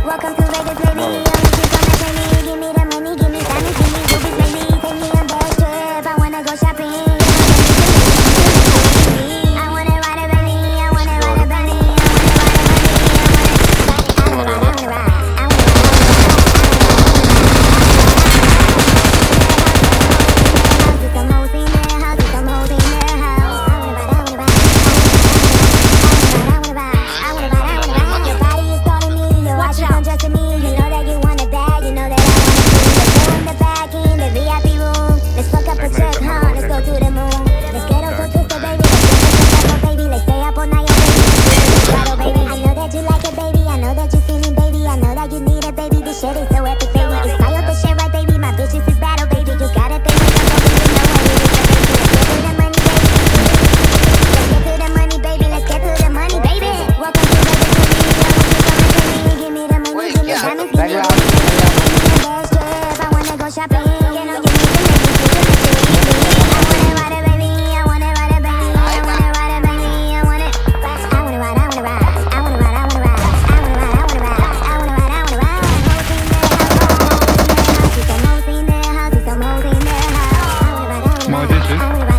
Welcome to Vegas, baby. Only you gonna pay me. Give me the money, give me diamonds, give me rubies, baby. Take me on that trip. I wanna go shopping. I wanna ride it, baby. I wanna ride it, baby. I wanna ride it, baby. I wanna shit is so epic, baby. It's fire the shit right, baby. My bitches is battle, baby. You got it, baby. Let's get to the money, baby. Let's get to the money, baby. Welcome to the give me the money, give me diamonds, give me best trip. I wanna go shopping. You know you need to I wanna ride it, baby. I wanna ride it, baby. I wanna ride it, baby. I wanna ride. I wanna ride. I wanna ride. I wanna ride. I wanna ride. I wanna ride. I wanna ride. I wanna ride. I wanna ride. Молодец,